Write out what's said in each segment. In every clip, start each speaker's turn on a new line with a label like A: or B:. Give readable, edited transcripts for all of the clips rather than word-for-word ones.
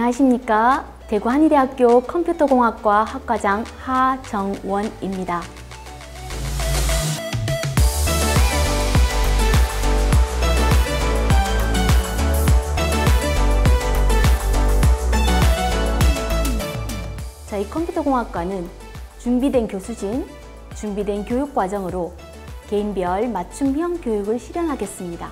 A: 안녕하십니까. 대구 한의대학교 컴퓨터공학과 학과장 하정원입니다. 저희 컴퓨터공학과는 준비된 교수진, 준비된 교육과정으로 개인별 맞춤형 교육을 실현하겠습니다.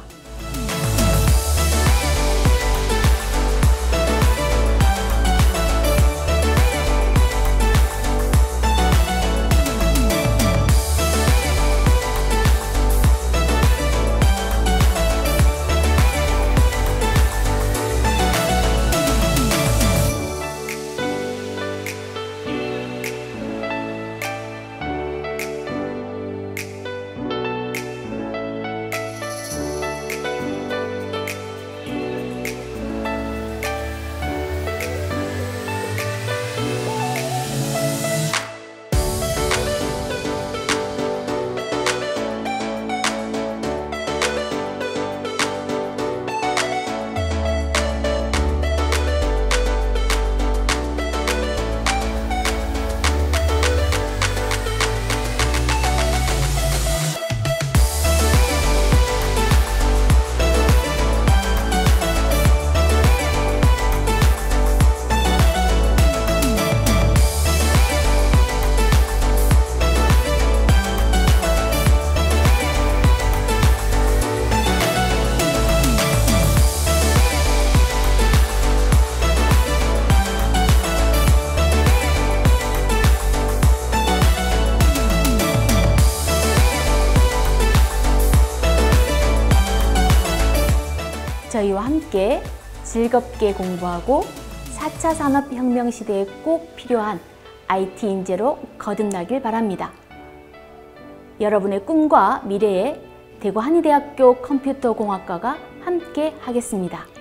A: 저희와 함께 즐겁게 공부하고 4차 산업혁명 시대에 꼭 필요한 IT 인재로 거듭나길 바랍니다. 여러분의 꿈과 미래에 대구 한의대학교 컴퓨터공학과가 함께 하겠습니다.